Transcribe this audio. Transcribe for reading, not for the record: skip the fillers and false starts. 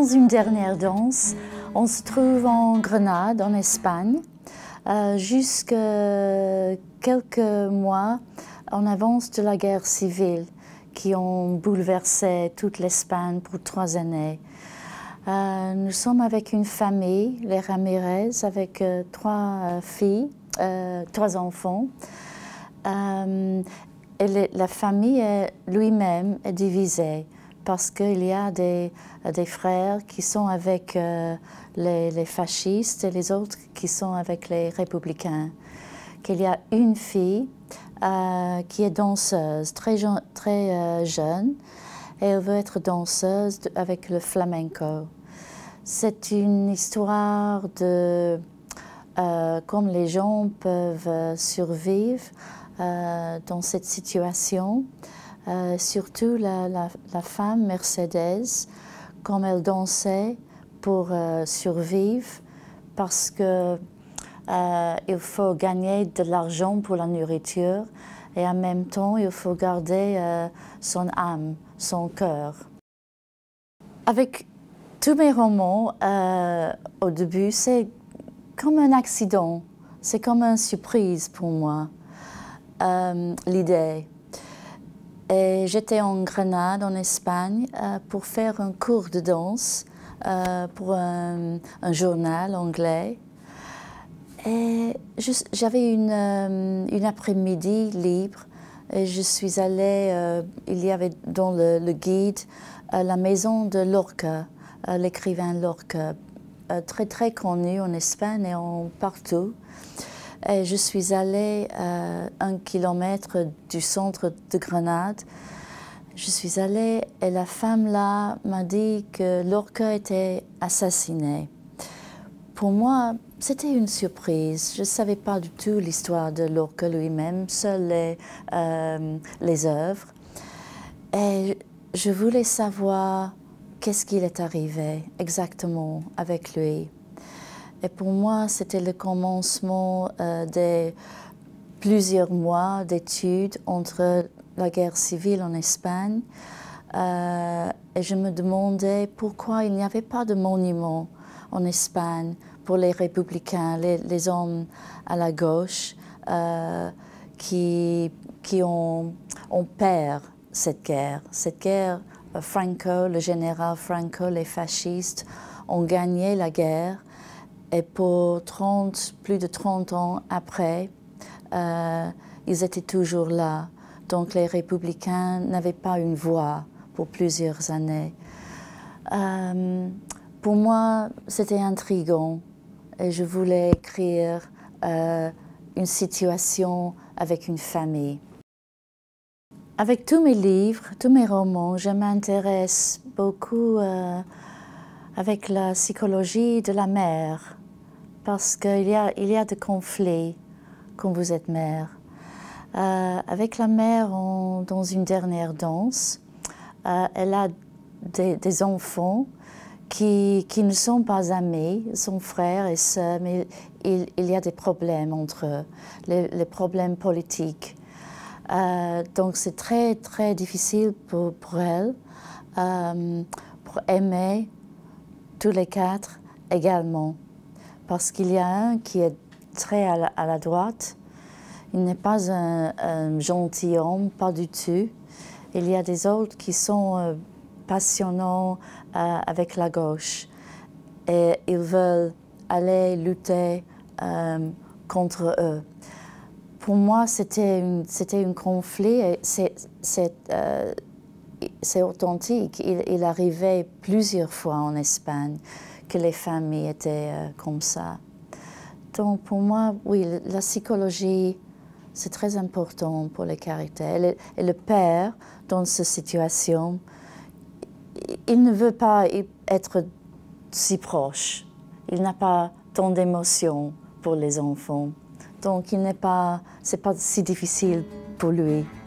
dans une dernière danse. On se trouve en Grenade, en Espagne, jusqu'à quelques mois en avance de la guerre civile qui ont bouleversé toute l'Espagne pour 3 années. Nous sommes avec une famille, les Ramirez, avec 3 filles, 3 enfants. Et la famille lui-même est divisée parce qu'il y a des frères qui sont avec les fascistes et les autres qui sont avec les républicains. Qu'il y a une fille qui est danseuse, très jeune, et elle veut être danseuse avec le flamenco. C'est une histoire de comment les gens peuvent survivre dans cette situation. Surtout la femme Mercedes, comme elle dansait pour survivre, parce que il faut gagner de l'argent pour la nourriture et en même temps il faut garder son âme, son cœur. Avec tous mes romans, au début, c'est comme un accident, c'est comme une surprise pour moi, l'idée. Et j'étais en Grenade, en Espagne, pour faire un cours de danse pour un journal anglais. Et j'avais une après-midi libre et je suis allée, il y avait dans le guide la maison de Lorca, l'écrivain Lorca, très connu en Espagne et partout. Et je suis allée à 1 kilomètre du centre de Grenade. Je suis allée et la femme là m'a dit que Lorca était assassiné. Pour moi, c'était une surprise. Je ne savais pas du tout l'histoire de Lorca lui-même, seules les œuvres. Et je voulais savoir qu'est-ce qu'il est arrivé exactement avec lui. Et pour moi, c'était le commencement de plusieurs mois d'études entre la guerre civile en Espagne. Et je me demandais pourquoi il n'y avait pas de monument en Espagne pour les républicains, les hommes à la gauche qui ont perd cette guerre. Cette guerre, Franco, le général Franco, les fascistes ont gagné la guerre. Et pour plus de 30 ans après, ils étaient toujours là. Donc les républicains n'avaient pas une voix pour plusieurs années. Pour moi, c'était intriguant et je voulais écrire une situation avec une famille. Avec tous mes livres, tous mes romans, je m'intéresse beaucoup avec la psychologie de la mère, parce qu'il y a des conflits quand vous êtes mère. Avec la mère, dans une dernière danse, elle a des enfants qui ne sont pas amis, son frère et sœur, mais il y a des problèmes entre eux, les problèmes politiques. Donc c'est très difficile pour elle, pour aimer tous les 4 également. Parce qu'il y a un qui est très à la droite, il n'est pas un gentilhomme, pas du tout. Il y a des autres qui sont passionnants avec la gauche et ils veulent aller lutter contre eux. Pour moi, c'était un conflit et c'est authentique. Il arrivait plusieurs fois en Espagne que les familles étaient comme ça. Donc pour moi, oui, la psychologie, c'est très important pour les caractères. Et le père, dans cette situation, il ne veut pas être si proche. Il n'a pas tant d'émotions pour les enfants. Donc c'est pas si difficile pour lui.